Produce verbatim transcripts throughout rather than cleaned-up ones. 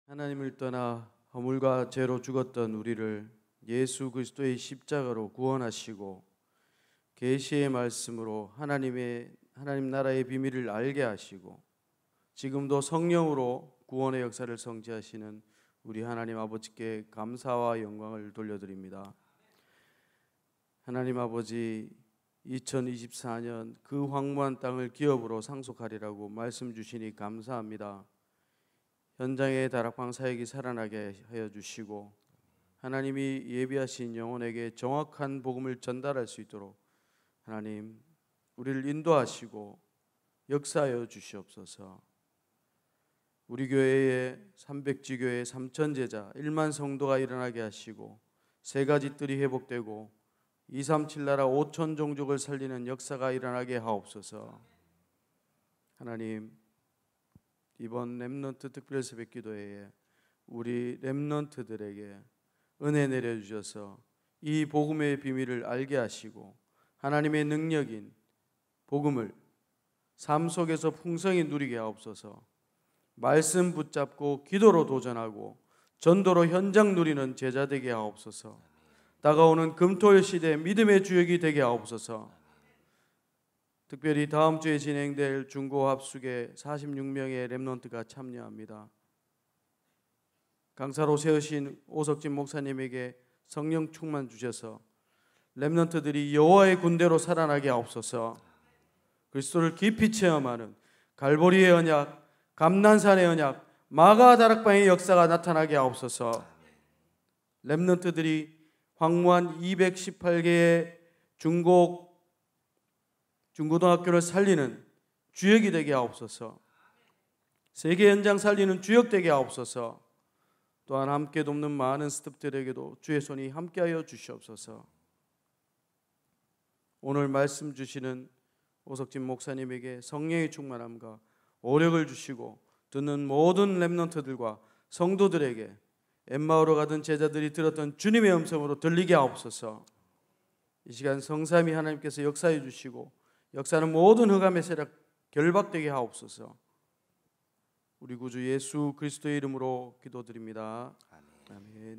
하나님을 떠나 허물과 죄로 죽었던 우리를 예수 그리스도의 십자가로 구원하시고 계시의 말씀으로 하나님의 하나님 나라의 비밀을 알게 하시고 지금도 성령으로 구원의 역사를 성취하시는 우리 하나님 아버지께 감사와 영광을 돌려드립니다. 하나님 아버지, 이천이십사 년 그 황무한 땅을 기업으로 상속하리라고 말씀 주시니 감사합니다. 현장의 다락방 사역이 살아나게 하여 주시고 하나님이 예비하신 영혼에게 정확한 복음을 전달할 수 있도록 하나님 우리를 인도하시고 역사하여 주시옵소서. 우리 교회에 삼백지교회 삼천제자 일만 성도가 일어나게 하시고 세 가지 뜰이 회복되고 이삼칠 나라 오천 종족을 살리는 역사가 일어나게 하옵소서. 하나님, 이번 렘넌트 특별 새벽 기도회에 우리 렘넌트들에게 은혜 내려주셔서 이 복음의 비밀을 알게 하시고 하나님의 능력인 복음을 삶 속에서 풍성히 누리게 하옵소서. 말씀 붙잡고 기도로 도전하고 전도로 현장 누리는 제자 되게 하옵소서. 다가오는 금토일 시대 믿음의 주역이 되게 하옵소서. 특별히 다음 주에 진행될 중고 합숙에 사십육 명의 렘넌트가 참여합니다. 강사로 세우신 오석진 목사님에게 성령 충만 주셔서 렘넌트들이 여호와의 군대로 살아나게 하옵소서. 그리스도를 깊이 체험하는 갈보리의 언약, 감난산의 언약, 마가 다락방의 역사가 나타나게 하옵소서. 렘넌트들이 황무한 이백십팔 개의 중고 중고등학교를 살리는 주역이 되게 하옵소서. 세계 현장 살리는 주역 되게 하옵소서. 또한 함께 돕는 많은 스태프들에게도 주의 손이 함께하여 주시옵소서. 오늘 말씀 주시는 오석진 목사님에게 성령의 충만함과 오력을 주시고 듣는 모든 렘넌트들과 성도들에게 엠마오로 가던 제자들이 들었던 주님의 음성으로 들리게 하옵소서. 이 시간 성삼위 하나님께서 역사해 주시고 역사는 모든 흑암의 세력 결박되게 하옵소서. 우리 구주 예수 그리스도의 이름으로 기도드립니다. 아멘.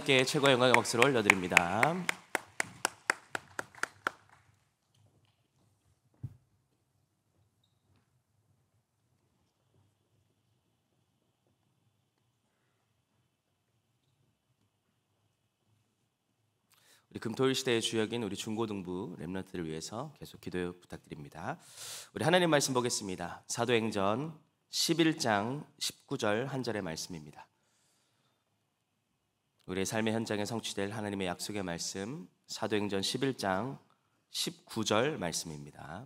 하나님께 최고의 영광의 박수를 올려드립니다. 우리 금토일 시대의 주역인 우리 중고등부 렘넌트를 위해서 계속 기도 부탁드립니다. 우리 하나님 말씀 보겠습니다. 사도행전 십일 장 십구 절 한 절의 말씀입니다. 우리의 삶의 현장에 성취될 하나님의 약속의 말씀, 사도행전 십일 장 십구 절 말씀입니다.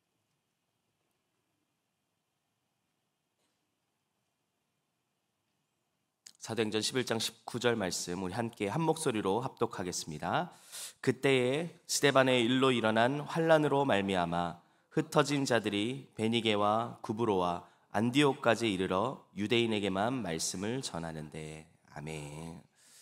사도행전 십일 장 십구 절 말씀 우리 함께 한 목소리로 합독하겠습니다. 그때에 스데반의 일로 일어난 환난으로 말미암아 흩어진 자들이 베니게와 구브로와 안디옥까지 이르러 유대인에게만 말씀을 전하는데. 아멘.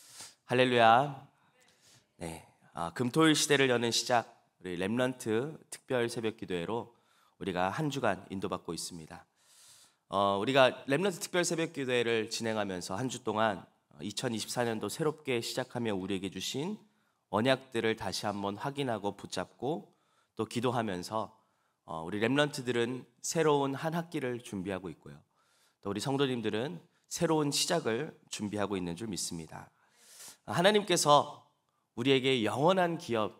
할렐루야. 네, 아, 금토일 시대를 여는 시작, 우리 렘넌트 특별 새벽 기도회로 우리가 한 주간 인도받고 있습니다. 어, 우리가 렘넌트 특별 새벽 기도회를 진행하면서 한 주 동안 이천이십사 년도 새롭게 시작하며 우리에게 주신 언약들을 다시 한번 확인하고 붙잡고 또 기도하면서 어, 우리 렘넌트들은 새로운 한 학기를 준비하고 있고요. 또 우리 성도님들은 새로운 시작을 준비하고 있는 줄 믿습니다. 하나님께서 우리에게 영원한 기업,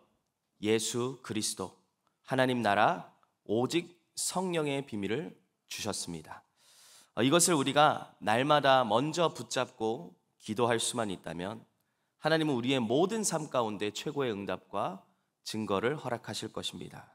예수 그리스도, 하나님 나라, 오직 성령의 비밀을 주셨습니다. 이것을 우리가 날마다 먼저 붙잡고 기도할 수만 있다면 하나님은 우리의 모든 삶 가운데 최고의 응답과 증거를 허락하실 것입니다.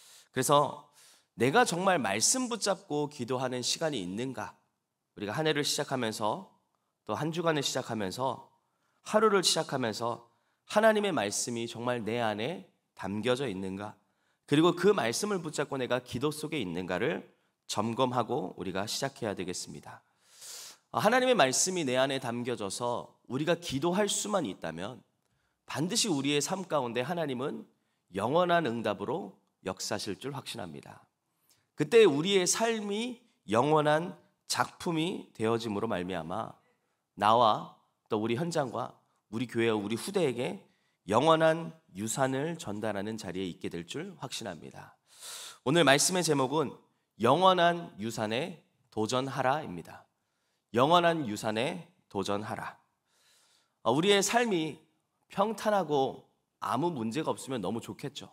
그래서 내가 정말 말씀 붙잡고 기도하는 시간이 있는가? 우리가 한 해를 시작하면서 또 한 주간을 시작하면서 하루를 시작하면서 하나님의 말씀이 정말 내 안에 담겨져 있는가? 그리고 그 말씀을 붙잡고 내가 기도 속에 있는가를 점검하고 우리가 시작해야 되겠습니다. 하나님의 말씀이 내 안에 담겨져서 우리가 기도할 수만 있다면 반드시 우리의 삶 가운데 하나님은 영원한 응답으로 역사하실 줄 확신합니다. 그때 우리의 삶이 영원한 작품이 되어짐으로 말미암아 나와 또 우리 현장과 우리 교회와 우리 후대에게 영원한 유산을 전달하는 자리에 있게 될 줄 확신합니다. 오늘 말씀의 제목은 영원한 유산에 도전하라입니다. 영원한 유산에 도전하라. 우리의 삶이 평탄하고 아무 문제가 없으면 너무 좋겠죠.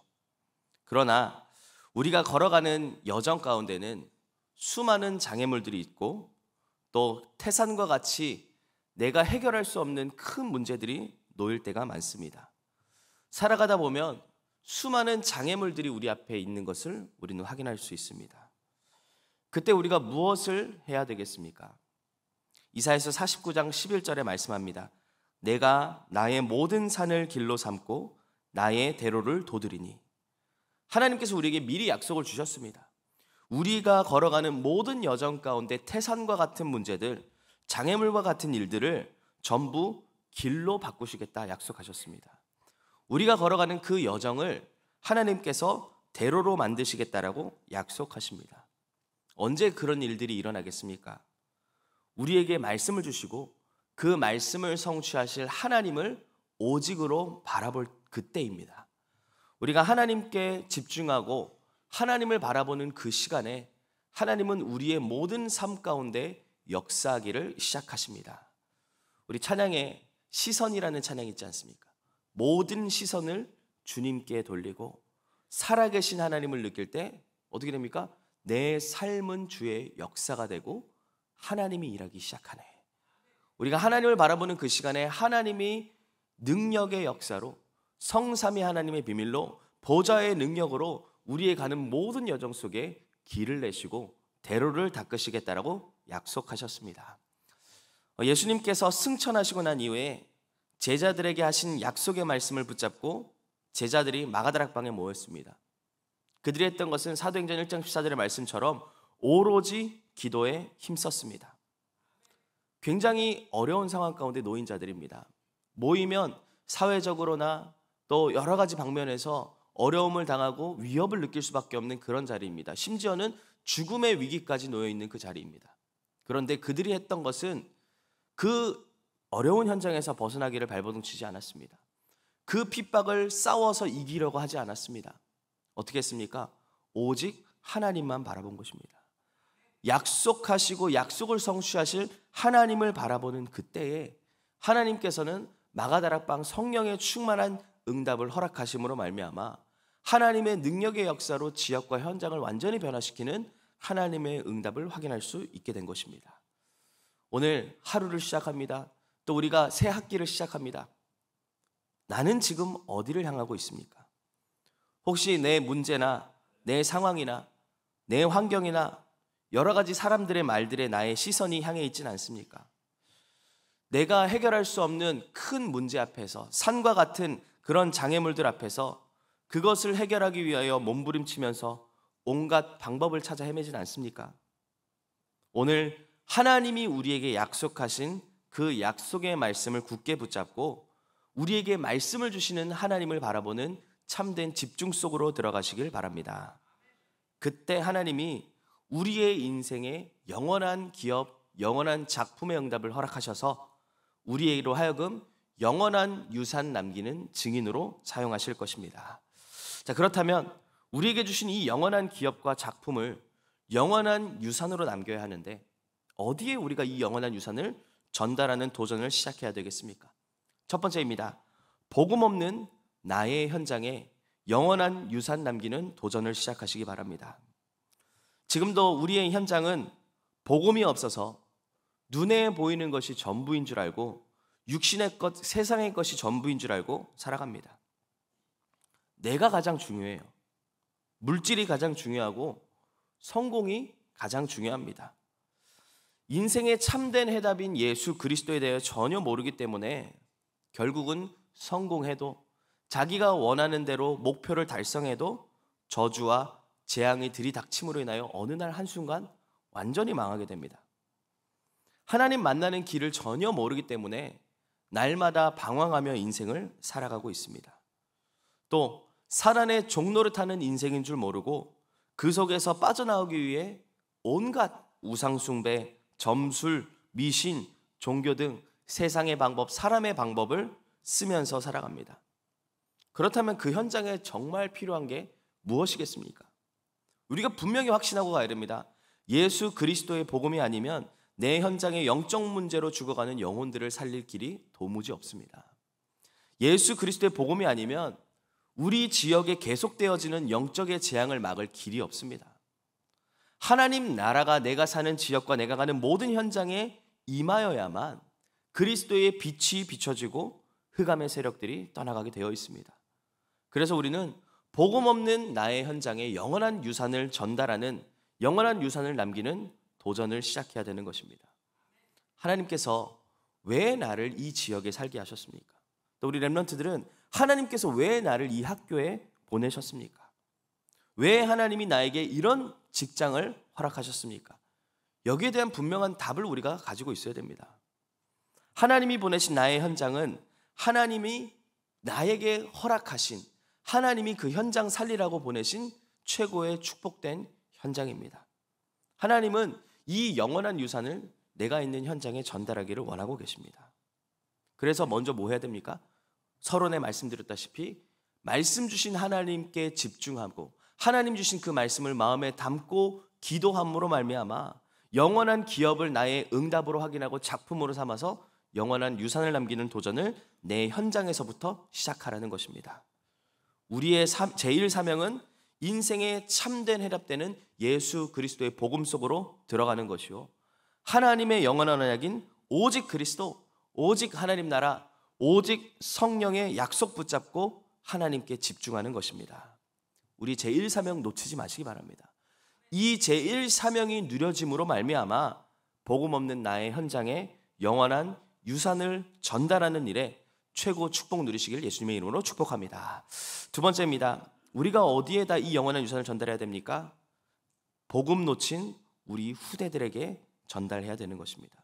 그러나 우리가 걸어가는 여정 가운데는 수많은 장애물들이 있고 또 태산과 같이 내가 해결할 수 없는 큰 문제들이 놓일 때가 많습니다. 살아가다 보면 수많은 장애물들이 우리 앞에 있는 것을 우리는 확인할 수 있습니다. 그때 우리가 무엇을 해야 되겠습니까? 이사야서 사십구 장 십일 절에 말씀합니다. 내가 나의 모든 산을 길로 삼고 나의 대로를 도드리니. 하나님께서 우리에게 미리 약속을 주셨습니다. 우리가 걸어가는 모든 여정 가운데 태산과 같은 문제들, 장애물과 같은 일들을 전부 길로 바꾸시겠다 약속하셨습니다. 우리가 걸어가는 그 여정을 하나님께서 대로로 만드시겠다라고 약속하십니다. 언제 그런 일들이 일어나겠습니까? 우리에게 말씀을 주시고 그 말씀을 성취하실 하나님을 오직으로 바라볼 그때입니다. 우리가 하나님께 집중하고 하나님을 바라보는 그 시간에 하나님은 우리의 모든 삶 가운데 역사하기를 시작하십니다. 우리 찬양에 시선이라는 찬양이 있지 않습니까? 모든 시선을 주님께 돌리고 살아계신 하나님을 느낄 때 어떻게 됩니까? 내 삶은 주의 역사가 되고 하나님이 일하기 시작하네. 우리가 하나님을 바라보는 그 시간에 하나님이 능력의 역사로 성삼위 하나님의 비밀로 보좌의 능력으로 우리의 가는 모든 여정 속에 길을 내시고 대로를 닦으시겠다라고 약속하셨습니다. 예수님께서 승천하시고 난 이후에 제자들에게 하신 약속의 말씀을 붙잡고 제자들이 마가다락방에 모였습니다. 그들이 했던 것은 사도행전 일 장 십사 절의 말씀처럼 오로지 기도에 힘썼습니다. 굉장히 어려운 상황 가운데 놓인 자들입니다. 모이면 사회적으로나 또 여러 가지 방면에서 어려움을 당하고 위협을 느낄 수밖에 없는 그런 자리입니다. 심지어는 죽음의 위기까지 놓여 있는 그 자리입니다. 그런데 그들이 했던 것은 그 어려운 현장에서 벗어나기를 발버둥치지 않았습니다. 그 핍박을 싸워서 이기려고 하지 않았습니다. 어떻게 했습니까? 오직 하나님만 바라본 것입니다. 약속하시고 약속을 성취하실 하나님을 바라보는 그때에 하나님께서는 마가다락방 성령의 충만한 응답을 허락하심으로 말미암아 하나님의 능력의 역사로 지역과 현장을 완전히 변화시키는 하나님의 응답을 확인할 수 있게 된 것입니다. 오늘 하루를 시작합니다. 또 우리가 새 학기를 시작합니다. 나는 지금 어디를 향하고 있습니까? 혹시 내 문제나 내 상황이나 내 환경이나 여러 가지 사람들의 말들에 나의 시선이 향해 있지는 않습니까? 내가 해결할 수 없는 큰 문제 앞에서, 산과 같은 그런 장애물들 앞에서 그것을 해결하기 위하여 몸부림치면서 온갖 방법을 찾아 헤매진 않습니까? 오늘 하나님이 우리에게 약속하신 그 약속의 말씀을 굳게 붙잡고 우리에게 말씀을 주시는 하나님을 바라보는 참된 집중 속으로 들어가시길 바랍니다. 그때 하나님이 우리의 인생에 영원한 기업, 영원한 작품의 응답을 허락하셔서 우리로 하여금 영원한 유산 남기는 증인으로 사용하실 것입니다. 자, 그렇다면 우리에게 주신 이 영원한 기업과 작품을 영원한 유산으로 남겨야 하는데 어디에 우리가 이 영원한 유산을 전달하는 도전을 시작해야 되겠습니까? 첫 번째입니다. 복음 없는 나의 현장에 영원한 유산 남기는 도전을 시작하시기 바랍니다. 지금도 우리의 현장은 복음이 없어서 눈에 보이는 것이 전부인 줄 알고 육신의 것, 세상의 것이 전부인 줄 알고 살아갑니다. 내가 가장 중요해요. 물질이 가장 중요하고 성공이 가장 중요합니다. 인생의 참된 해답인 예수 그리스도에 대해 전혀 모르기 때문에 결국은 성공해도 자기가 원하는 대로 목표를 달성해도 저주와 재앙이 들이닥침으로 인하여 어느 날 한순간 완전히 망하게 됩니다. 하나님 만나는 길을 전혀 모르기 때문에 날마다 방황하며 인생을 살아가고 있습니다. 또 사단의 종로를 타는 인생인 줄 모르고 그 속에서 빠져나오기 위해 온갖 우상숭배, 점술, 미신, 종교 등 세상의 방법, 사람의 방법을 쓰면서 살아갑니다. 그렇다면 그 현장에 정말 필요한 게 무엇이겠습니까? 우리가 분명히 확신하고 가야 됩니다. 예수 그리스도의 복음이 아니면 내 현장의 영적 문제로 죽어가는 영혼들을 살릴 길이 도무지 없습니다. 예수 그리스도의 복음이 아니면 우리 지역에 계속되어지는 영적의 재앙을 막을 길이 없습니다. 하나님 나라가 내가 사는 지역과 내가 가는 모든 현장에 임하여야만 그리스도의 빛이 비춰지고 흑암의 세력들이 떠나가게 되어 있습니다. 그래서 우리는 복음 없는 나의 현장에 영원한 유산을 전달하는, 영원한 유산을 남기는 도전을 시작해야 되는 것입니다. 하나님께서 왜 나를 이 지역에 살게 하셨습니까? 또 우리 렘넌트들은 하나님께서 왜 나를 이 학교에 보내셨습니까? 왜 하나님이 나에게 이런 직장을 허락하셨습니까? 여기에 대한 분명한 답을 우리가 가지고 있어야 됩니다. 하나님이 보내신 나의 현장은 하나님이 나에게 허락하신, 하나님이 그 현장 살리라고 보내신 최고의 축복된 현장입니다. 하나님은 이 영원한 유산을 내가 있는 현장에 전달하기를 원하고 계십니다. 그래서 먼저 뭐 해야 됩니까? 서론에 말씀드렸다시피 말씀 주신 하나님께 집중하고 하나님 주신 그 말씀을 마음에 담고 기도함으로 말미암아 영원한 기업을 나의 응답으로 확인하고 작품으로 삼아서 영원한 유산을 남기는 도전을 내 현장에서부터 시작하라는 것입니다. 우리의 제일 사명은 인생의 참된 해답되는 예수 그리스도의 복음 속으로 들어가는 것이요, 하나님의 영원한 언약인 오직 그리스도, 오직 하나님 나라, 오직 성령의 약속 붙잡고 하나님께 집중하는 것입니다. 우리 제일 사명 놓치지 마시기 바랍니다. 이 제일 사명이 누려짐으로 말미암아 복음 없는 나의 현장에 영원한 유산을 전달하는 일에 최고 축복 누리시길 예수님의 이름으로 축복합니다. 두 번째입니다. 우리가 어디에다 이 영원한 유산을 전달해야 됩니까? 복음 놓친 우리 후대들에게 전달해야 되는 것입니다.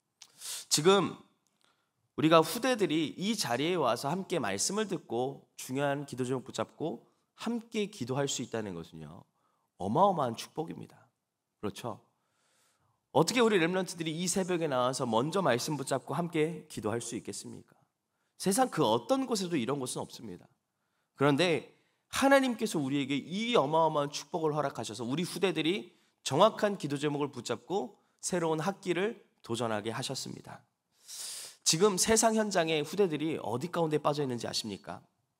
지금 우리가 후대들이 이 자리에 와서 함께 말씀을 듣고 중요한 기도 제목 붙잡고 함께 기도할 수 있다는 것은요, 어마어마한 축복입니다. 그렇죠? 어떻게 우리 렘넌트들이 이 새벽에 나와서 먼저 말씀 붙잡고 함께 기도할 수 있겠습니까? 세상 그 어떤 곳에도 이런 곳은 없습니다. 그런데 하나님께서 우리에게 이 어마어마한 축복을 허락하셔서 우리 후대들이 정확한 기도 제목을 붙잡고 새로운 학기를 도전하게 하셨습니다. 지금 세상 현장의 후대들이 어디 가운데 빠져 있는지 아십니까?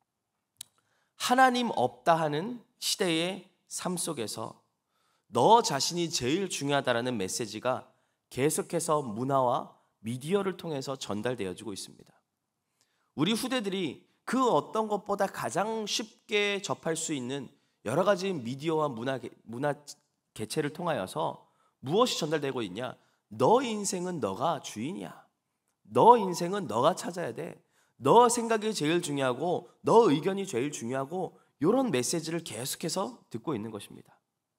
하나님 없다 하는 시대의 삶 속에서 너 자신이 제일 중요하다라는 메시지가 계속해서 문화와 미디어를 통해서 전달되어지고 있습니다. 우리 후대들이 그 어떤 것보다 가장 쉽게 접할 수 있는 여러 가지 미디어와 문화, 문화 개체를 통하여서 무엇이 전달되고 있냐? 너 인생은 너가 주인이야. 너 인생은 너가 찾아야 돼. 너 생각이 제일 중요하고 너 의견이 제일 중요하고 이런 메시지를 계속해서 듣고 있는 것입니다.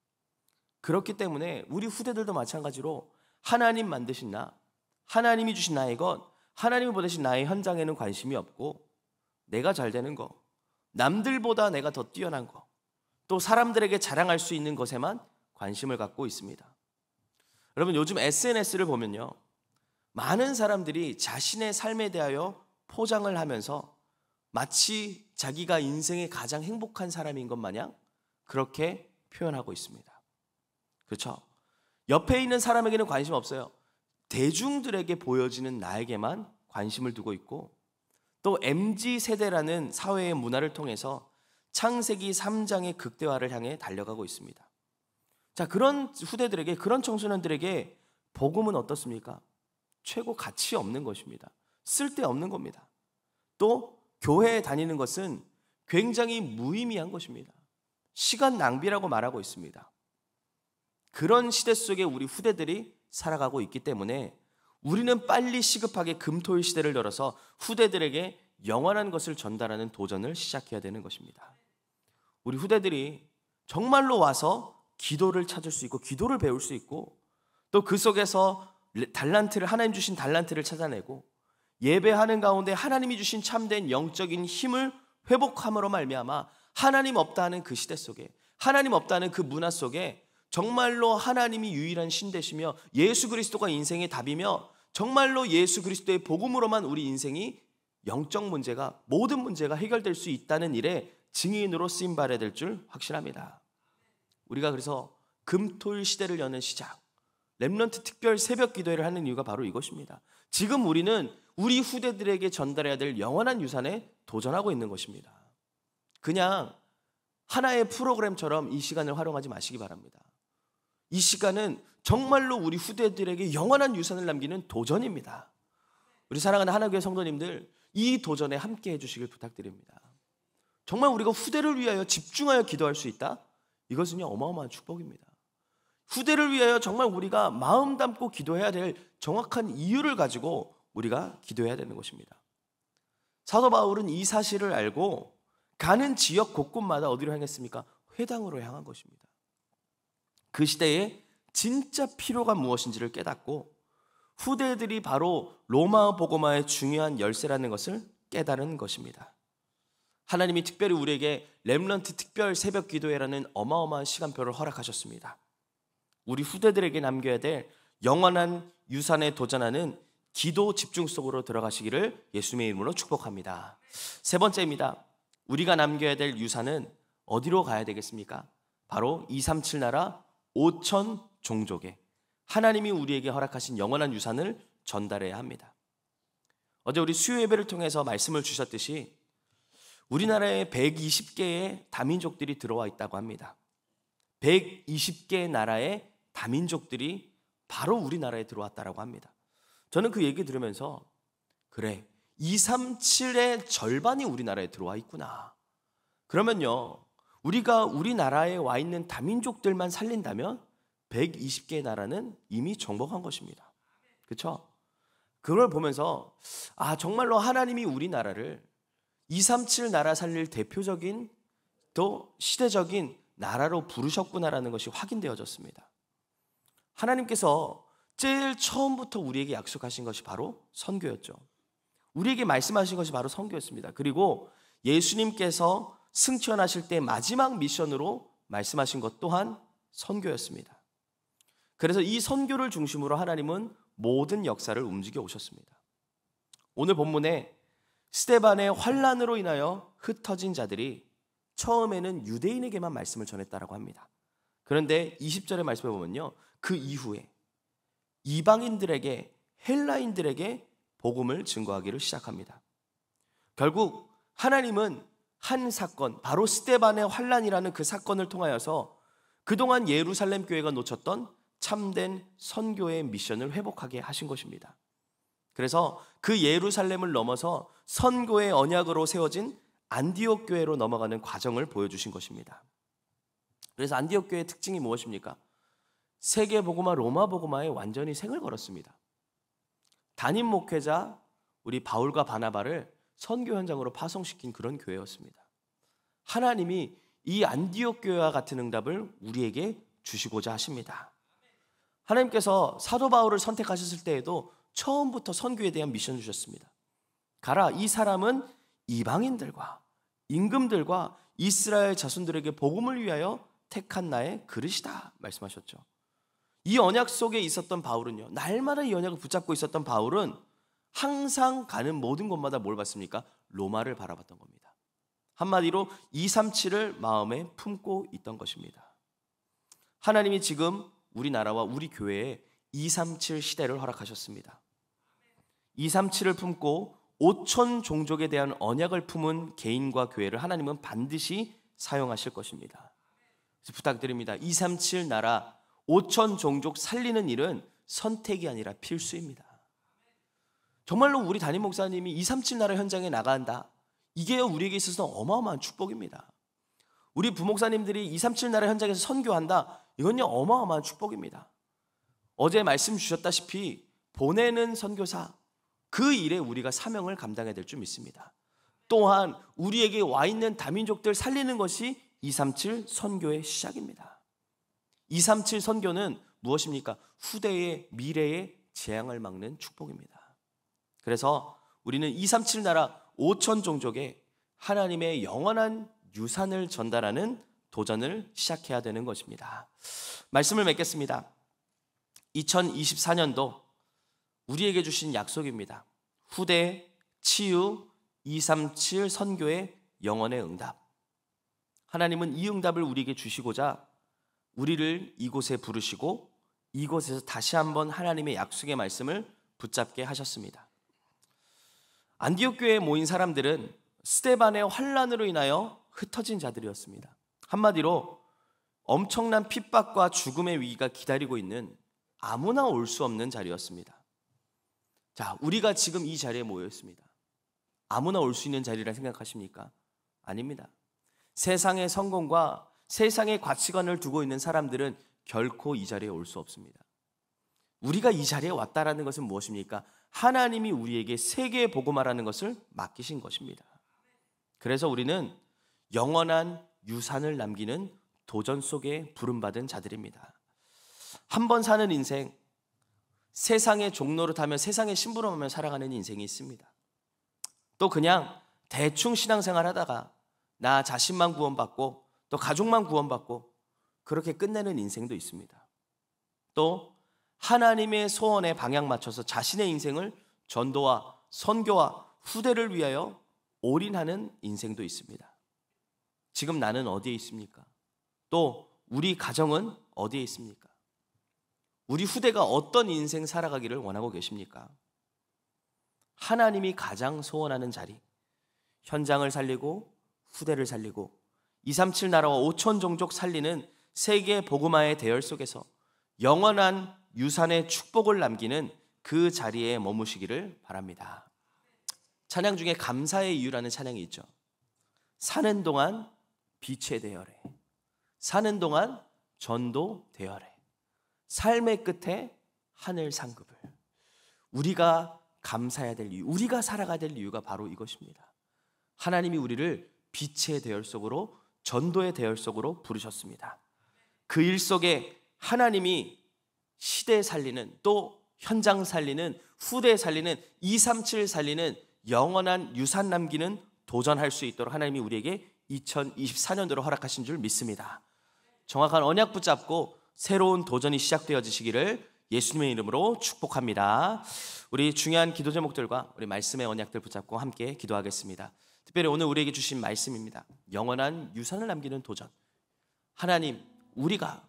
그렇기 때문에 우리 후대들도 마찬가지로 하나님 만드신 나, 하나님이 주신 나의 것, 하나님이 보내신 나의 현장에는 관심이 없고 내가 잘 되는 거, 남들보다 내가 더 뛰어난 거, 또 사람들에게 자랑할 수 있는 것에만 관심을 갖고 있습니다. 여러분, 요즘 에스엔에스를 보면요, 많은 사람들이 자신의 삶에 대하여 포장을 하면서 마치 자기가 인생의 가장 행복한 사람인 것 마냥 그렇게 표현하고 있습니다. 그렇죠? 옆에 있는 사람에게는 관심 없어요. 대중들에게 보여지는 나에게만 관심을 두고 있고, 또 엠지 세대라는 사회의 문화를 통해서 창세기 삼 장의 극대화를 향해 달려가고 있습니다. 자, 그런 후대들에게, 그런 청소년들에게 복음은 어떻습니까? 최고 가치 없는 것입니다. 쓸데없는 겁니다. 또 교회에 다니는 것은 굉장히 무의미한 것입니다. 시간 낭비라고 말하고 있습니다. 그런 시대 속에 우리 후대들이 살아가고 있기 때문에 우리는 빨리 시급하게 금토일 시대를 열어서 후대들에게 영원한 것을 전달하는 도전을 시작해야 되는 것입니다. 우리 후대들이 정말로 와서 기도를 찾을 수 있고 기도를 배울 수 있고, 또 그 속에서 달란트를, 하나님 주신 달란트를 찾아내고 예배하는 가운데 하나님이 주신 참된 영적인 힘을 회복함으로 말미암아 하나님 없다 하는 그 시대 속에, 하나님 없다 하는 그 문화 속에 정말로 하나님이 유일한 신 되시며 예수 그리스도가 인생의 답이며 정말로 예수 그리스도의 복음으로만 우리 인생이 영적 문제가, 모든 문제가 해결될 수 있다는 일에 증인으로 쓰임 받아야 될 줄 확신합니다. 우리가 그래서 금토일 시대를 여는 시작, 렘넌트 특별 새벽 기도회를 하는 이유가 바로 이것입니다. 지금 우리는 우리 후대들에게 전달해야 될 영원한 유산에 도전하고 있는 것입니다. 그냥 하나의 프로그램처럼 이 시간을 활용하지 마시기 바랍니다. 이 시간은 정말로 우리 후대들에게 영원한 유산을 남기는 도전입니다. 우리 사랑하는 하나교회 성도님들, 이 도전에 함께 해주시길 부탁드립니다. 정말 우리가 후대를 위하여 집중하여 기도할 수 있다? 이것은요, 어마어마한 축복입니다. 후대를 위하여 정말 우리가 마음 담고 기도해야 될 정확한 이유를 가지고 우리가 기도해야 되는 것입니다. 사도 바울은 이 사실을 알고 가는 지역 곳곳마다 어디로 향했습니까? 회당으로 향한 것입니다. 그 시대에 진짜 필요가 무엇인지를 깨닫고 후대들이 바로 로마 복음화의 중요한 열쇠라는 것을 깨달은 것입니다. 하나님이 특별히 우리에게 렘넌트 특별 새벽 기도회라는 어마어마한 시간표를 허락하셨습니다. 우리 후대들에게 남겨야 될 영원한 유산에 도전하는 기도 집중 속으로 들어가시기를 예수님의 이름으로 축복합니다. 세 번째입니다. 우리가 남겨야 될 유산은 어디로 가야 되겠습니까? 바로 이백삼십칠 나라 오천 종족에 하나님이 우리에게 허락하신 영원한 유산을 전달해야 합니다. 어제 우리 수요 예배를 통해서 말씀을 주셨듯이 우리나라에 백이십 개의 다민족들이 들어와 있다고 합니다. 백이십 개의 나라의 다민족들이 바로 우리나라에 들어왔다고 합니다. 저는 그 얘기 들으면서 그래, 이백삼십칠의 절반이 우리나라에 들어와 있구나. 그러면요, 우리가 우리나라에 와 있는 다민족들만 살린다면 백이십 개의 나라는 이미 정복한 것입니다. 그렇죠? 그걸 보면서 아, 정말로 하나님이 우리나라를 이백삼십칠 나라 살릴 대표적인 또 시대적인 나라로 부르셨구나라는 것이 확인되어졌습니다. 하나님께서 제일 처음부터 우리에게 약속하신 것이 바로 선교였죠. 우리에게 말씀하신 것이 바로 선교였습니다. 그리고 예수님께서 승천하실 때 마지막 미션으로 말씀하신 것 또한 선교였습니다. 그래서 이 선교를 중심으로 하나님은 모든 역사를 움직여 오셨습니다. 오늘 본문에 스데반의 환난으로 인하여 흩어진 자들이 처음에는 유대인에게만 말씀을 전했다라고 합니다. 그런데 이십 절의 말씀을 보면요, 그 이후에 이방인들에게, 헬라인들에게 복음을 증거하기를 시작합니다. 결국 하나님은 한 사건, 바로 스데반의 환난이라는 그 사건을 통하여서 그동안 예루살렘 교회가 놓쳤던 참된 선교의 미션을 회복하게 하신 것입니다. 그래서 그 예루살렘을 넘어서 선교의 언약으로 세워진 안디옥 교회로 넘어가는 과정을 보여주신 것입니다. 그래서 안디옥 교회의 특징이 무엇입니까? 세계 복음화, 로마 복음화에 완전히 생을 걸었습니다. 담임 목회자 우리 바울과 바나바를 선교 현장으로 파송시킨 그런 교회였습니다. 하나님이 이 안디옥 교회와 같은 응답을 우리에게 주시고자 하십니다. 하나님께서 사도 바울을 선택하셨을 때에도 처음부터 선교에 대한 미션을 주셨습니다. 가라, 이 사람은 이방인들과 임금들과 이스라엘 자손들에게 복음을 위하여 택한 나의 그릇이다 말씀하셨죠. 이 언약 속에 있었던 바울은요, 날마다 이 언약을 붙잡고 있었던 바울은 항상 가는 모든 곳마다 뭘 봤습니까? 로마를 바라봤던 겁니다. 한마디로 이백삼십칠을 마음에 품고 있던 것입니다. 하나님이 지금 우리나라와 우리 교회에 이백삼십칠 시대를 허락하셨습니다. 이백삼십칠을 품고 오천 종족에 대한 언약을 품은 개인과 교회를 하나님은 반드시 사용하실 것입니다. 그래서 부탁드립니다. 이백삼십칠 나라 오천 종족 살리는 일은 선택이 아니라 필수입니다. 정말로 우리 담임 목사님이 이백삼십칠 나라 현장에 나간다, 이게 우리에게 있어서 어마어마한 축복입니다. 우리 부목사님들이 이백삼십칠 나라 현장에서 선교한다, 이건요 어마어마한 축복입니다. 어제 말씀 주셨다시피 보내는 선교사, 그 일에 우리가 사명을 감당해야 될 줄 믿습니다. 또한 우리에게 와 있는 다민족들 살리는 것이 이백삼십칠 선교의 시작입니다. 이백삼십칠 선교는 무엇입니까? 후대의 미래의 재앙을 막는 축복입니다. 그래서 우리는 이백삼십칠 나라 오천 종족에 하나님의 영원한 유산을 전달하는 도전을 시작해야 되는 것입니다. 말씀을 맺겠습니다. 이천이십사 년도 우리에게 주신 약속입니다. 후대, 치유, 이백삼십칠 선교의 영원의 응답. 하나님은 이 응답을 우리에게 주시고자 우리를 이곳에 부르시고 이곳에서 다시 한번 하나님의 약속의 말씀을 붙잡게 하셨습니다. 안디옥 교회에 모인 사람들은 스데반의 환난으로 인하여 흩어진 자들이었습니다. 한마디로 엄청난 핍박과 죽음의 위기가 기다리고 있는 아무나 올 수 없는 자리였습니다. 자, 우리가 지금 이 자리에 모여 있습니다. 아무나 올 수 있는 자리라 생각하십니까? 아닙니다. 세상의 성공과 세상의 가치관을 두고 있는 사람들은 결코 이 자리에 올 수 없습니다. 우리가 이 자리에 왔다라는 것은 무엇입니까? 하나님이 우리에게 세계에 복음하라는 것을 맡기신 것입니다. 그래서 우리는 영원한 유산을 남기는 도전 속에 부름받은 자들입니다. 한 번 사는 인생, 세상의 종로를 타며 세상의 심부름하며 살아가는 인생이 있습니다. 또 그냥 대충 신앙생활 하다가 나 자신만 구원받고 또 가족만 구원받고 그렇게 끝내는 인생도 있습니다. 또 하나님의 소원에 방향 맞춰서 자신의 인생을 전도와 선교와 후대를 위하여 올인하는 인생도 있습니다. 지금 나는 어디에 있습니까? 또 우리 가정은 어디에 있습니까? 우리 후대가 어떤 인생 살아가기를 원하고 계십니까? 하나님이 가장 소원하는 자리, 현장을 살리고 후대를 살리고 이백삼십칠 나라와 오천 종족 살리는 세계 복음화의 대열 속에서 영원한 유산의 축복을 남기는 그 자리에 머무시기를 바랍니다. 찬양 중에 감사의 이유라는 찬양이 있죠. 사는 동안 빛의 대열에, 사는 동안 전도 대열에, 삶의 끝에 하늘 상급을. 우리가 감사해야 될 이유, 우리가 살아가야 될 이유가 바로 이것입니다. 하나님이 우리를 빛의 대열 속으로, 전도의 대열 속으로 부르셨습니다. 그 일 속에 하나님이 시대 살리는, 또 현장 살리는, 후대 살리는, 이백삼십칠 살리는 영원한 유산 남기는 도전할 수 있도록 하나님이 우리에게 이천이십사 년도로 허락하신 줄 믿습니다. 정확한 언약 붙잡고 새로운 도전이 시작되어지시기를 예수님의 이름으로 축복합니다. 우리 중요한 기도 제목들과 우리 말씀의 언약들 붙잡고 함께 기도하겠습니다. 특별히 오늘 우리에게 주신 말씀입니다. 영원한 유산을 남기는 도전. 하나님, 우리가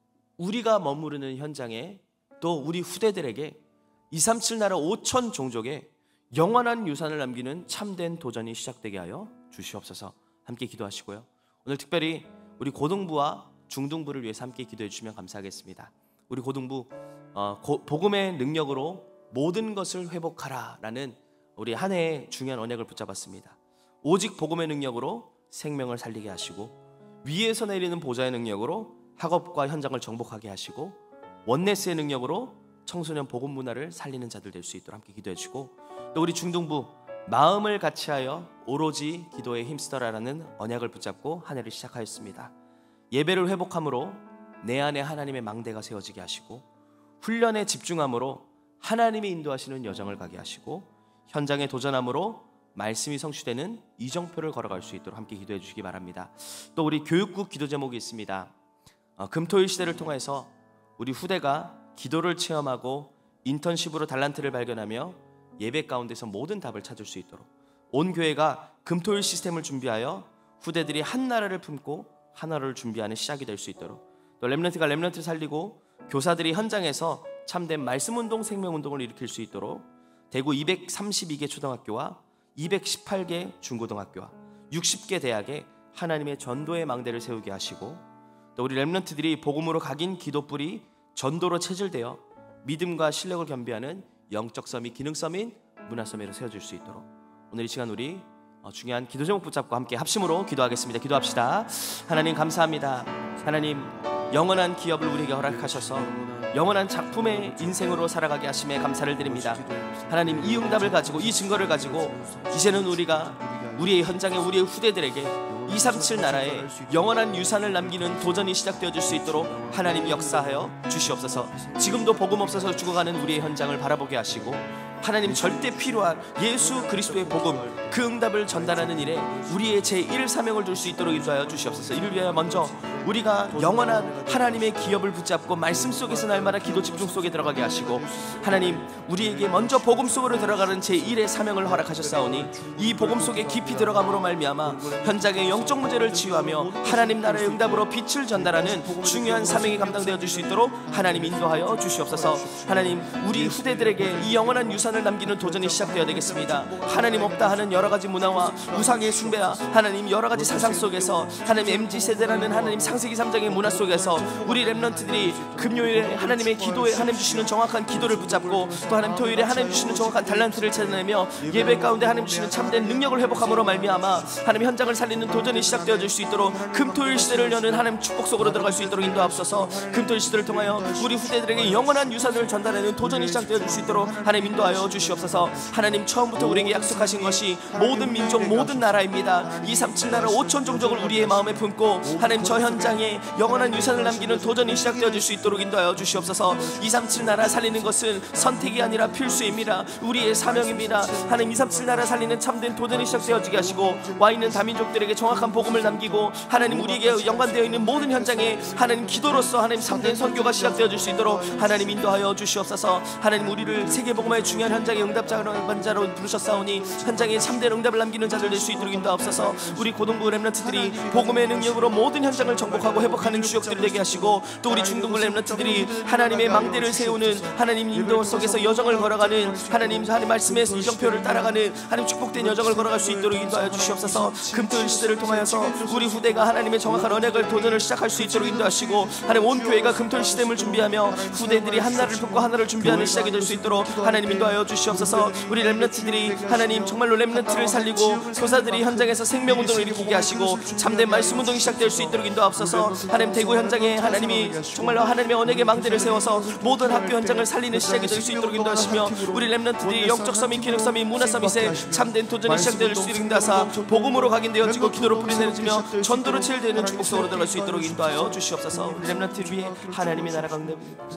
우리가 머무르는 현장에 또 우리 후대들에게 이삼칠 나라 오천 종족에 영원한 유산을 남기는 참된 도전이 시작되게 하여 주시옵소서. 함께 기도하시고요. 오늘 특별히 우리 고등부와 중등부를 위해서 함께 기도해 주시면 감사하겠습니다. 우리 고등부 어, 고, 복음의 능력으로 모든 것을 회복하라 라는 우리 한 해의 중요한 언약을 붙잡았습니다. 오직 복음의 능력으로 생명을 살리게 하시고, 위에서 내리는 보좌의 능력으로 학업과 현장을 정복하게 하시고, 원네스의 능력으로 청소년 복음 문화를 살리는 자들 될 수 있도록 함께 기도해 주시고, 또 우리 중등부 마음을 같이하여 오로지 기도에 힘쓰더라라는 언약을 붙잡고 한 해를 시작하였습니다. 예배를 회복함으로 내 안에 하나님의 망대가 세워지게 하시고, 훈련에 집중함으로 하나님이 인도하시는 여정을 가게 하시고, 현장에 도전함으로 말씀이 성취되는 이정표를 걸어갈 수 있도록 함께 기도해 주시기 바랍니다. 또 우리 교육국 기도 제목이 있습니다. 어, 금토일 시대를 통해서 우리 후대가 기도를 체험하고 인턴십으로 달란트를 발견하며 예배 가운데서 모든 답을 찾을 수 있도록 온 교회가 금토일 시스템을 준비하여 후대들이 한 나라를 품고 하나를 준비하는 시작이 될 수 있도록, 또 렘넌트가 렘넌트를 살리고 교사들이 현장에서 참된 말씀운동, 생명운동을 일으킬 수 있도록 대구 이백삼십이 개 초등학교와 이백십팔 개 중고등학교와 육십 개 대학에 하나님의 전도의 망대를 세우게 하시고, 또 우리 렘넌트들이 복음으로 각인 기도불이 전도로 체질되어 믿음과 실력을 겸비하는 영적 서밋, 기능 서밋, 문화 서밋으로 세워질 수 있도록 오늘 이 시간 우리 중요한 기도 제목 붙잡고 함께 합심으로 기도하겠습니다. 기도합시다. 하나님 감사합니다. 하나님, 영원한 기업을 우리에게 허락하셔서 영원한 작품의 인생으로 살아가게 하심에 감사를 드립니다. 하나님, 이 응답을 가지고, 이 증거를 가지고 이제는 우리가 우리의 현장에 우리의 후대들에게 이삼칠 나라에 영원한 유산을 남기는 도전이 시작되어질 수 있도록 하나님 역사하여 주시옵소서. 지금도 복음 없어서 죽어가는 우리의 현장을 바라보게 하시고, 하나님 절대 필요한 예수 그리스도의 복음, 그 응답을 전달하는 일에 우리의 제일 사명을 둘 수 있도록 인도하여 주시옵소서. 이를 위하여 먼저 우리가 영원한 하나님의 기업을 붙잡고 말씀 속에서 날마다 기도 집중 속에 들어가게 하시고, 하나님 우리에게 먼저 복음 속으로 들어가는 제일의 사명을 허락하셨사오니 이 복음 속에 깊이 들어감으로 말미암아 현장의 영적 문제를 치유하며 하나님 나라의 응답으로 빛을 전달하는 중요한 사명이 감당되어 줄 수 있도록 하나님 인도하여 주시옵소서. 하나님, 우리 후대들에게 이 영원한 유산을 남기는 도전이 시작되어야 되겠습니다. 하나님 없다 하는 여러 가지 문화와 우상의 숭배와 하나님 여러 가지 사상 속에서, 하나님 엠지 세대라는 하나님 창세기 삼 장의 문화 속에서 우리 렘넌트들이 금요일에 하나님의 기도에 하나님 주시는 정확한 기도를 붙잡고, 또 하나님 토요일에 하나님 주시는 정확한 달란트를 찾아내며 예배 가운데 하나님 주시는 참된 능력을 회복함으로 말미암아 하나님 현장을 살리는 도전이 시작되어질 수 있도록 금토일 시대를 여는 하나님 축복 속으로 들어갈 수 있도록 인도하옵소서. 금토일 시대를 통하여 우리 후대들에게 영원한 유산을 전달하는 도전이 시작되어질 수 있도록 하나님 인도하여 주시옵소서. 하나님 처음부터 우리에게 약속하신 것이 모든 민족 모든 나라입니다. 이삼칠 나라 오천 종족을 우리의 마음에 품고 하나님 저 현장에 영원한 유산을 남기는 도전이 시작되어질 수 있도록 인도하여 주시옵소서. 이삼칠 나라 살리는 것은 선택이 아니라 필수입니다. 우리의 사명입니다. 하나님 이삼칠 나라 살리는 참된 도전이 시작되어지게 하시고, 와 있는 다민족들에게 정확한 복음을 남기고 하나님 우리에게 연관되어 있는 모든 현장에 하나님 기도로서 하나님 참된 선교가 시작되어질 수 있도록 하나님 인도하여 주시옵소서. 하나님 우리를 세계복음화의 중요한 현장의 응답자로 부르셨사오니 현장에 참된 응답을 남기는 자들 될 수 있도록 인도하옵소서. 우리 고등부 렘넌트들이 복음의 능력으로 모든 현장을 정복하고 회복하는 주역들이 되게 하시고, 또 우리 중등부 렘넌트들이 하나님의 망대를 세우는 하나님 인도 속에서 여정을 걸어가는 하나님 하나님 말씀의 이정표를 따라가는 하나님 축복된 여정을 걸어갈 수 있도록 인도하여 주시옵소서. 금토일 시대를 통하여서 우리 후대가 하나님의 정확한 언약을 도전을 시작할 수 있도록 인도하시고, 하나님 온 교회가 금토일 시스템을 준비하며 후대들이 하나를 품고 하나를 준비하는 시작이 될 수 있도록 하나님 인도하여 주시옵소서. 우리 렘넌트들이 하나님 정말로 렘넌트를 살리고 교사들이 현장에서 생명운동을 일으키게 하시고 참된 말씀운동이 시작될 수 있도록 인도하옵소서. 하나님 대구 현장에 하나님이 정말로 하나님의 언약의 망대를 세워서 모든 학교 현장을 살리는 시작이 될 수 있도록 인도하시며, 우리 렘넌트들이 영적 서밋, 기능 서밋, 문화 서밋에 참된 도전이 시작될 수 있도록 인도하사 복음으로 각인되어지고 기도로 뿌리내려지며 전도로 체일되는 축복 속으로 들어갈 수 있도록 인도하여 주시옵소서. 우리 렘넌트를 위해 하나님의 나라가 응답.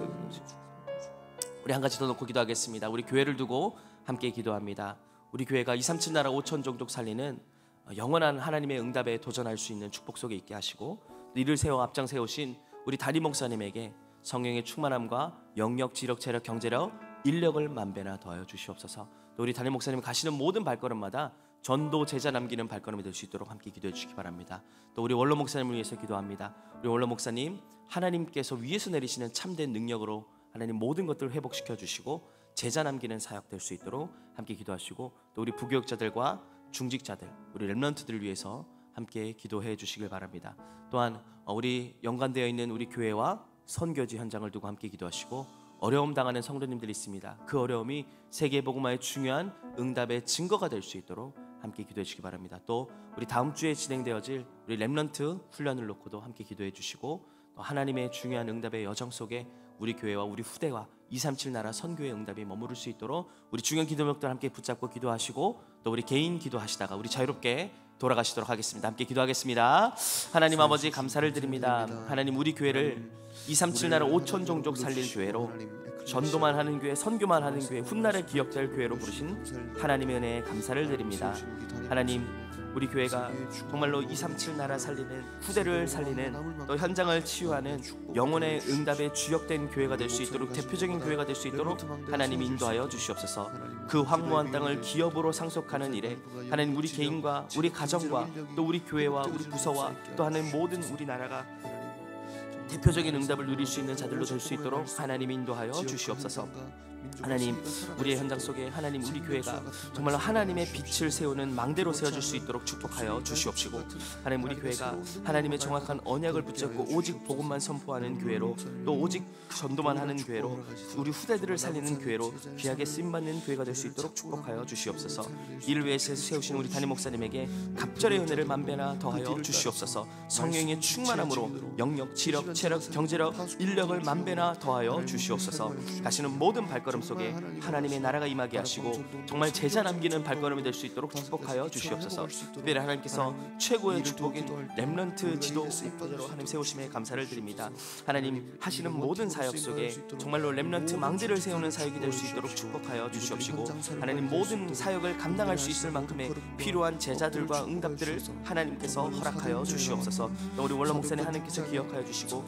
우리 한 가지 더 놓고 기도하겠습니다. 우리 교회를 두고 함께 기도합니다. 우리 교회가 이삼칠 나라 오천 종족 살리는 영원한 하나님의 응답에 도전할 수 있는 축복 속에 있게 하시고, 이를 세워 앞장 세우신 우리 다리 목사님에게 성령의 충만함과 영역, 지력, 체력, 경제력, 인력을 만배나 더하여 주시옵소서. 또 우리 담임 목사님 가시는 모든 발걸음마다 전도 제자 남기는 발걸음이 될 수 있도록 함께 기도해 주시기 바랍니다. 또 우리 원로 목사님을 위해서 기도합니다. 우리 원로 목사님, 하나님께서 위에서 내리시는 참된 능력으로 하나님 모든 것들을 회복시켜 주시고 제자 남기는 사역 될 수 있도록 함께 기도하시고, 또 우리 부교육자들과 중직자들, 우리 렘넌트들을 위해서 함께 기도해 주시길 바랍니다. 또한 우리 연관되어 있는 우리 교회와 선교지 현장을 두고 함께 기도하시고, 어려움 당하는 성도님들이 있습니다. 그 어려움이 세계복음화의 중요한 응답의 증거가 될 수 있도록 함께 기도해 주시기 바랍니다. 또 우리 다음 주에 진행되어질 우리 렘넌트 훈련을 놓고도 함께 기도해 주시고, 또 하나님의 중요한 응답의 여정 속에 우리 교회와 우리 후대와 이삼칠 나라 선교의 응답이 머무를 수 있도록 우리 중요한 기도목들 함께 붙잡고 기도하시고, 또 우리 개인 기도하시다가 우리 자유롭게 돌아가시도록 하겠습니다. 함께 기도하겠습니다. 하나님 아버지, 감사를 드립니다. 하나님, 우리 교회를 이삼칠 나라 오천 종족 살릴 교회로, 전도만 하는 교회, 선교만 하는 교회, 훗날에 기억될 교회로 부르신 하나님의 은혜에 감사를 드립니다. 하나님, 우리 교회가 정말로 이삼칠 나라 살리는, 후대를 살리는, 또 현장을 치유하는 영혼의 응답의 주역된 교회가 될 수 있도록, 대표적인 교회가 될 수 있도록 하나님 인도하여 주시옵소서. 그 황무한 땅을 기업으로 상속하는 일에 하나님, 우리 개인과 우리 가정과 또 우리 교회와 우리 부서와 또 하나님 모든 우리 나라가 대표적인 응답을 누릴 수 있는 자들로 될 수 있도록 하나님 인도하여 주시옵소서. 하나님, 우리의 현장 속에 하나님, 우리 교회가 정말로 하나님의 빛을 세우는 망대로 세워질 수 있도록 축복하여 주시옵시고, 하나님, 우리 교회가 하나님의 정확한 언약을 붙잡고 오직 복음만 선포하는 교회로, 또 오직 전도만 하는 교회로, 우리 후대들을 살리는 교회로 귀하게 쓰임받는 교회가 될 수 있도록 축복하여 주시옵소서. 이를 위해서 세우신 우리 담임 목사님에게 갑절의 은혜를 만배나 더하여 주시옵소서. 성령의 충만함으로 영역, 지력, 체력, 경제력, 인력을 만배나 더하여 주시옵소서. 가시는 모든 발걸음 속에 하나님의 나라가 임하게 하시고 정말 제자 남기는 발걸음이 될 수 있도록 축복하여 주시옵소서. 특별히 하나님께서 최고의 축복인 렘넌트 지도 목표대로 하나님 세우심에 감사를 드립니다. 하나님, 하시는 모든 사역 속에 정말로 렘넌트 망대를 세우는 사역이 될 수 있도록 축복하여 주시옵시고, 하나님 모든 사역을 감당할 수 있을 만큼의 필요한 제자들과 응답들을 하나님께서 허락하여 주시옵소서. 또 우리 원로 목사님 하나님께서 기억하여 주시고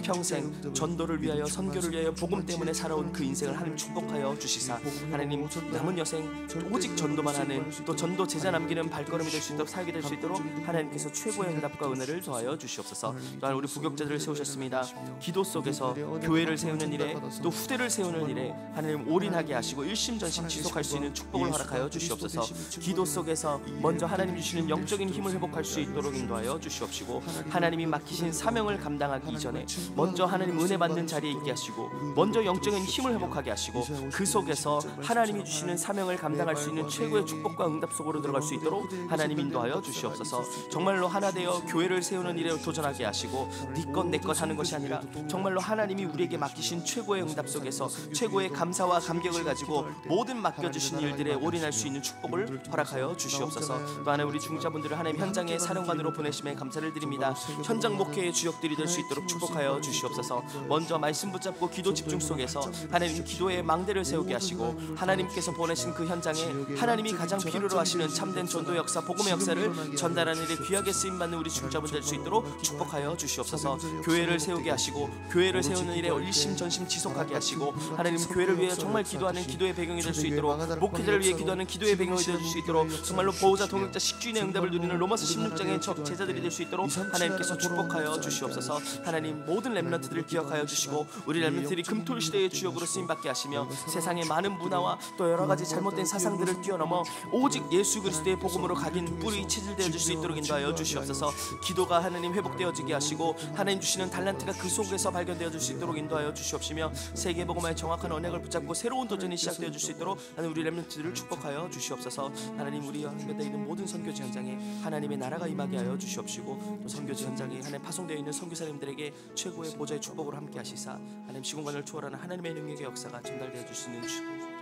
일평생 전도를 위하여, 선교를 위하여, 복음 때문에 살아온 그 인생을 하나님 축복하여 주시사, 하나님 남은 여생 오직 전도만 하는, 또 전도 제자 남기는 발걸음이 될 수 있도록 살게 될 수 있도록 하나님께서 최고의 응답과 은혜를 더하여 주시옵소서. 또한 우리 부격자들을 세우셨습니다. 기도 속에서 교회를 세우는 일에, 또 후대를 세우는 일에 하나님 올인하게 하시고 일심전심 지속할 수 있는 축복을 허락하여 주시옵소서. 기도 속에서 먼저 하나님 주시는 영적인 힘을 회복할 수 있도록 인도하여 주시옵시고, 하나님이 맡기신 사명을 감당하기 이전에 먼저 하나님 은혜 받는 자리에 있게 하시고, 먼저 영적인 힘을 회복하게 하시고, 그 속에서 하나님이 주시는 사명을 감당할 수 있는 최고의 축복과 응답 속으로 들어갈 수 있도록 하나님 인도하여 주시옵소서. 정말로 하나 되어 교회를 세우는 일에 도전하게 하시고, 네 것 내 것 하는 것이 아니라 정말로 하나님이 우리에게 맡기신 최고의 응답 속에서 최고의 감사와 감격을 가지고 모든 맡겨주신 일들에 올인할 수 있는 축복을 허락하여 주시옵소서. 또 하나 우리 중자분들을 하나님 현장의 사령관으로 보내심에 감사를 드립니다. 현장 목회의 주역들이 될 수 있도록 축복하여 주시옵소서. 먼저 말씀 붙잡고 기도 집중 속에서 하나님 기도의 망대를 세우게 하시고, 하나님께서 보내신 그 현장에 하나님이 가장 필요로 하시는 참된 전도 역사, 복음의 역사를 전달하는 일에 귀하게 쓰임받는 우리 중자분 될 수 있도록 축복하여 주시옵소서. 교회를 세우게 하시고, 교회를 세우는 일에 일심전심 지속하게 하시고, 하나님 교회를 위해 정말 기도하는 기도의 배경이 될 수 있도록, 목회자를 위해 기도하는 기도의 배경이 될 수 있도록, 정말로 보호자, 동역자, 식주인의 응답을 누리는 로마서 십육 장의 적 제자들이 될 수 있도록 하나님께서 축복하여 주시옵소서. 하나님 모든 렘넌트들을 기억하여 주시고, 우리 렘넌트들이 금토일 시대의 주역으로 쓰임받게 하시며, 세상의 많은 문화와 또 여러 가지 잘못된 사상들을 뛰어넘어 오직 예수 그리스도의 복음으로 각인 뿌리 체질되어질 수 있도록 인도하여 주시옵소서. 기도가 하나님 회복되어지게 하시고, 하나님 주시는 달란트가 그 속에서 발견되어질 수 있도록 인도하여 주시옵시며, 세계 복음화의 정확한 언약을 붙잡고 새로운 도전이 시작되어질 수 있도록 하나님 우리 렘넌트들을 축복하여 주시옵소서. 하나님 우리와 함께되어 있는 모든 선교지 현장에 하나님의 나라가 임하게 하여 주시옵시고, 또 선교지 현장에 하나님 파송되어 있는 선교사님들에게 최고의 보좌의 축복으로 함께 하시사, 하나님 시공간을 초월하는 하나님의 능력의 역사가 전달되어 줄 수 있는 축복